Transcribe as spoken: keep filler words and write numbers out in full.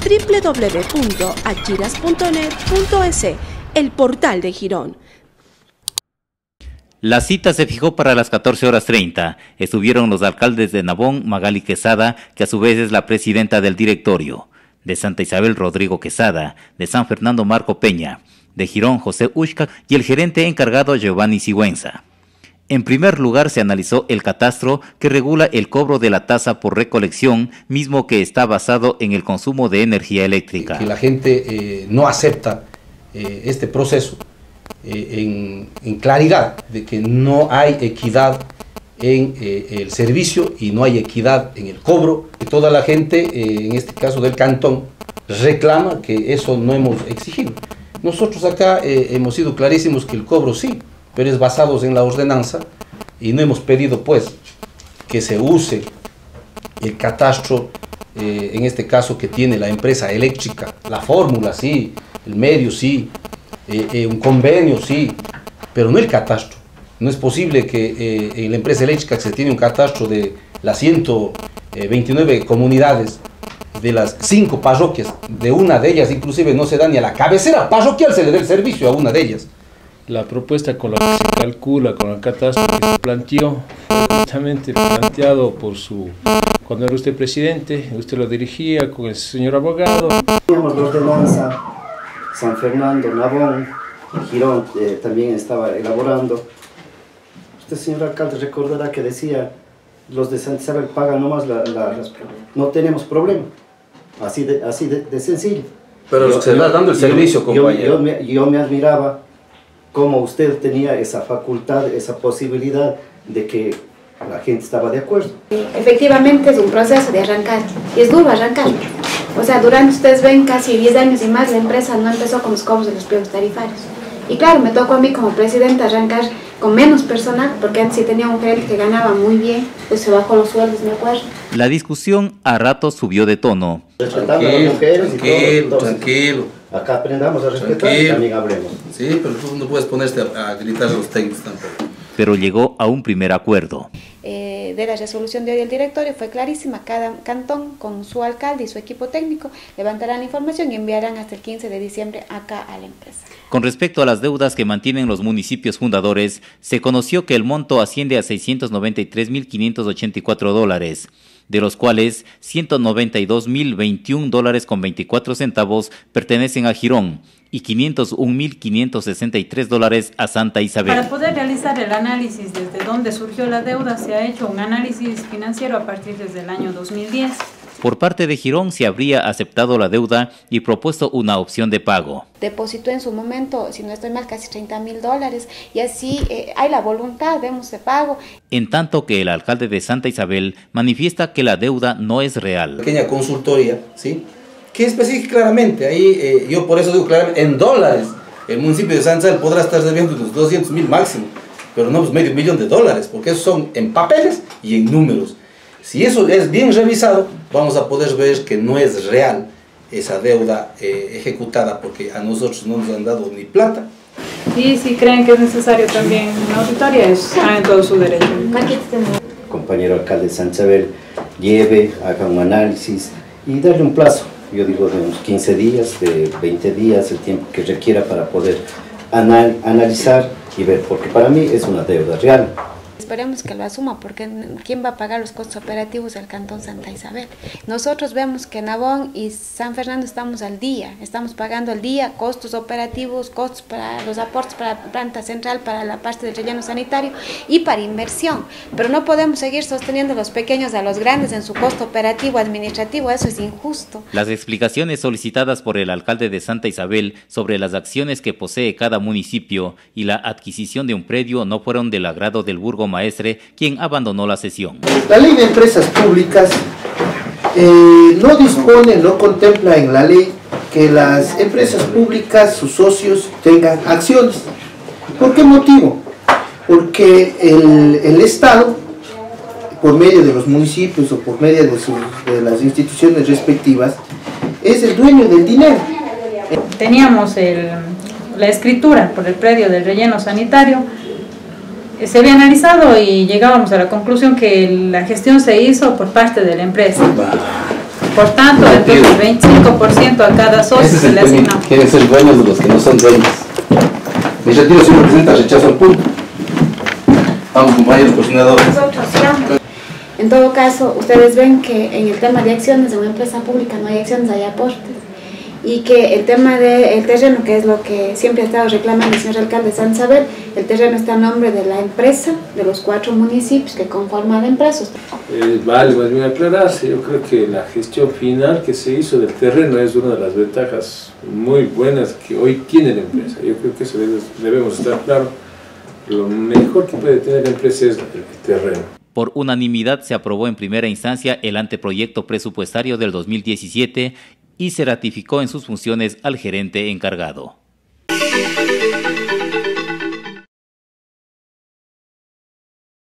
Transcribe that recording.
doble u doble u doble u punto achiras punto net punto es, el portal de Girón. La cita se fijó para las catorce horas treinta. Estuvieron los alcaldes de Navón, Magali Quesada, que a su vez es la presidenta del directorio, de Santa Isabel, Rodrigo Quesada, de San Fernando, Marco Peña, de Girón, José Ushka, y el gerente encargado, Giovanni Sigüenza. En primer lugar, se analizó el catastro que regula el cobro de la tasa por recolección, mismo que está basado en el consumo de energía eléctrica. Que la gente eh, no acepta eh, este proceso eh, en, en claridad de que no hay equidad en eh, el servicio y no hay equidad en el cobro. Y toda la gente, eh, en este caso del cantón, reclama que eso no hemos exigido. Nosotros acá eh, hemos sido clarísimos que el cobro sí, pero es basado en la ordenanza y no hemos pedido pues que se use el catastro, eh, en este caso que tiene la empresa eléctrica, la fórmula sí, el medio sí, eh, eh, un convenio sí, pero no el catastro. No es posible que eh, en la empresa eléctrica se tiene un catastro de las ciento veintinueve comunidades, de las cinco parroquias, de una de ellas inclusive no se da ni a la cabecera parroquial, se le da el servicio a una de ellas. La propuesta con la que se calcula, con el catastro que se planteó, fue justamente planteado por su, cuando era usted presidente, usted lo dirigía con el señor abogado. Teníamos la ordenanza, San Fernando, Navón, Girón eh, también estaba elaborando. Usted, señor alcalde, recordará que decía, los de Santa Isabel pagan nomás, la, la, no tenemos problema, así de, así de, de sencillo. Pero yo, se está dando el servicio, yo, compañero. Yo, yo, me, yo me admiraba cómo usted tenía esa facultad, esa posibilidad de que la gente estaba de acuerdo. Efectivamente es un proceso de arrancar, y es duro arrancar. O sea, durante, ustedes ven, casi diez años y más, la empresa no empezó con los cobros de los pliegos tarifarios. Y claro, me tocó a mí como presidenta arrancar con menos personal, porque antes sí tenía un gerente que ganaba muy bien, pues se bajó los sueldos, me acuerdo. La discusión a ratos subió de tono. Respetando a las mujeres y tranquilo, todo, tranquilo. Acá aprendamos a respetar Tranquilo. y también hablemos. Sí, pero tú no puedes ponerte a, a gritar a los técnicos tampoco. Pero llegó a un primer acuerdo. Eh, de la resolución de hoy del directorio fue clarísima. Cada cantón con su alcalde y su equipo técnico levantarán la información y enviarán hasta el quince de diciembre acá a la empresa. Con respecto a las deudas que mantienen los municipios fundadores, se conoció que el monto asciende a seiscientos noventa y tres mil quinientos ochenta y cuatro dólares, de los cuales ciento noventa y dos mil veintiún dólares con veinticuatro centavos pertenecen a Girón y quinientos un mil quinientos sesenta y tres dólares a Santa Isabel. Para poder realizar el análisis desde dónde surgió la deuda, se ha hecho un análisis financiero a partir desde el año dos mil diez. Por parte de Girón se habría aceptado la deuda y propuesto una opción de pago. Depositó en su momento, si no estoy mal, casi treinta mil dólares y así eh, hay la voluntad, vemos de pago. En tanto que el alcalde de Santa Isabel manifiesta que la deuda no es real. Pequeña consultoría, ¿sí? Que especifica claramente, ahí eh, yo por eso digo claramente, en dólares, el municipio de Santa Isabel podrá estar debiendo unos doscientos mil máximo, pero no pues medio millón de dólares, porque esos son en papeles y en números. Si eso es bien revisado, vamos a poder ver que no es real esa deuda eh, ejecutada, porque a nosotros no nos han dado ni plata. Y si creen que es necesario también una auditoría, está en todo su derecho. Compañero alcalde de Santa Isabel, lleve, haga un análisis y darle un plazo. Yo digo de unos quince días, de veinte días, el tiempo que requiera para poder anal analizar y ver, porque para mí es una deuda real. Esperemos que lo asuma, porque ¿quién va a pagar los costos operativos del Cantón Santa Isabel? Nosotros vemos que Navón y San Fernando estamos al día, estamos pagando al día costos operativos, costos para los aportes para la planta central, para la parte del relleno sanitario y para inversión, pero no podemos seguir sosteniendo a los pequeños a los grandes en su costo operativo administrativo, eso es injusto. Las explicaciones solicitadas por el alcalde de Santa Isabel sobre las acciones que posee cada municipio y la adquisición de un predio no fueron del agrado del burgo maestre, quien abandonó la sesión. La ley de empresas públicas eh, no dispone, no contempla en la ley que las empresas públicas, sus socios, tengan acciones. ¿Por qué motivo? Porque el, el Estado, por medio de los municipios o por medio de, sus, de las instituciones respectivas, es el dueño del dinero. Teníamos el, la escritura por el predio del relleno sanitario. Se había analizado y llegábamos a la conclusión que la gestión se hizo por parte de la empresa. Por tanto, entonces el veinticinco por ciento a cada socio Ese es se el le tema. asigna. Quieren ser dueños de los que no son dueños. Mi retiro, señor presidente, rechazo al punto. Vamos, compañeros coordinadores. En todo caso, ustedes ven que en el tema de acciones de una empresa pública no hay acciones, hay aportes. Y que el tema del terreno, que es lo que siempre ha estado reclamando el señor alcalde de Santa Isabel, el terreno está a nombre de la empresa, de los cuatro municipios que conforman la empresa. Eh, vale, más bien aclararse, yo creo que la gestión final que se hizo del terreno es una de las ventajas muy buenas que hoy tiene la empresa. Yo creo que eso debe, debemos estar claros. Lo mejor que puede tener la empresa es el terreno. Por unanimidad se aprobó en primera instancia el anteproyecto presupuestario del dos mil diecisiete y se ratificó en sus funciones al gerente encargado.